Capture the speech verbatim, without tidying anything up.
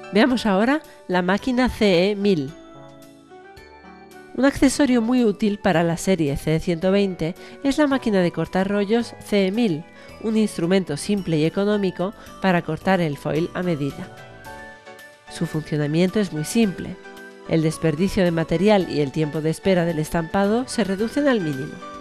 Veamos ahora la máquina C E mil. Un accesorio muy útil para la serie C E ciento veinte es la máquina de cortar rollos C E mil, un instrumento simple y económico para cortar el foil a medida. Su funcionamiento es muy simple. El desperdicio de material y el tiempo de espera del estampado se reducen al mínimo.